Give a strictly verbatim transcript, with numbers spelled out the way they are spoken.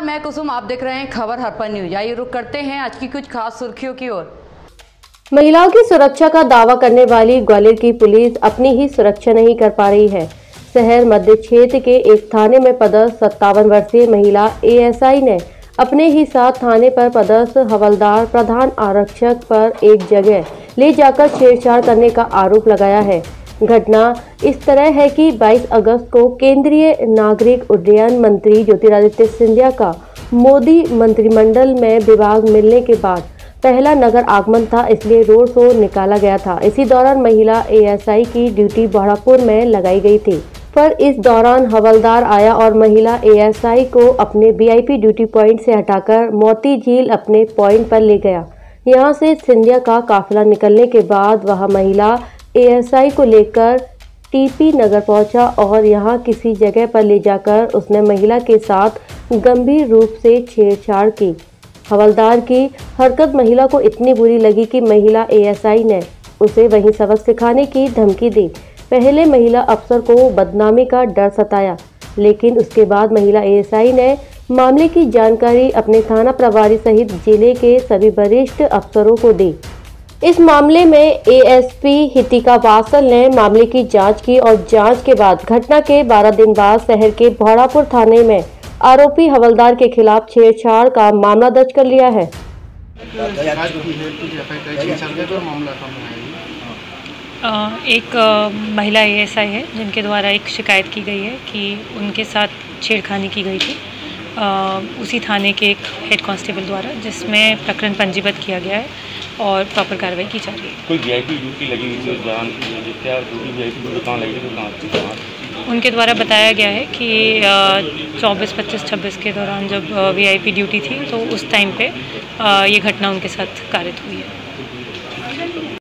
मैं कुसुम, आप देख रहे हैं खबर हरपन न्यूज। आइए रुक करते हैं आज की कुछ खास सुर्खियों की ओर। महिलाओं की सुरक्षा का दावा करने वाली ग्वालियर की पुलिस अपनी ही सुरक्षा नहीं कर पा रही है। शहर मध्य क्षेत्र के एक थाने में पदस्थ सत्तावन वर्षीय महिला एएसआई ने अपने ही साथ थाने पर पदस्थ हवलदार प्रधान आरक्षक पर एक जगह ले जाकर छेड़छाड़ करने का आरोप लगाया है। घटना इस तरह है कि बाईस अगस्त को केंद्रीय नागरिक उड्डयन मंत्री ज्योतिरादित्य सिंधिया का मोदी मंत्रिमंडल में विभाग मिलने के बाद पहला नगर आगमन था, इसलिए रोड शो निकाला गया था। इसी दौरान महिला एएसआई की ड्यूटी बहरापुर में लगाई गई थी, पर इस दौरान हवलदार आया और महिला एएसआई को अपने वीआईपी ड्यूटी पॉइंट से हटाकर मोती झील अपने पॉइंट पर ले गया। यहां से सिंधिया का काफिला निकलने के बाद वह महिला एएसआई को लेकर टीपी नगर पहुंचा और यहां किसी जगह पर ले जाकर उसने महिला के साथ गंभीर रूप से छेड़छाड़ की। हवलदार की हरकत महिला को इतनी बुरी लगी कि महिला एएसआई ने उसे वहीं सबक सिखाने की धमकी दी। पहले महिला अफसर को बदनामी का डर सताया, लेकिन उसके बाद महिला एएसआई ने मामले की जानकारी अपने थाना प्रभारी सहित जिले के सभी वरिष्ठ अफसरों को दी। इस मामले में एएसपी हितिका वासल ने मामले की जांच की और जांच के बाद घटना के बारह दिन बाद शहर के बहरापुर थाने में आरोपी हवलदार के खिलाफ छेड़छाड़ का मामला दर्ज कर लिया है। एक महिला एएसआई है जिनके द्वारा एक शिकायत की गई है कि उनके साथ छेड़खानी की गई थी उसी थाने के एक हेड कांस्टेबल द्वारा, जिसमें प्रकरण पंजीबद्ध किया गया है और प्रॉपर कार्रवाई की जा रही है। कोई वीआईपी ड्यूटी लगी हुई थी उस दौरान, क्या वीआईपी ड्यूटी कहाँ लगी थी, कहाँ? उनके द्वारा बताया गया है कि चौबीस, पच्चीस, छब्बीस के दौरान जब वीआईपी ड्यूटी थी तो उस टाइम पे ये घटना उनके साथ कारित हुई है।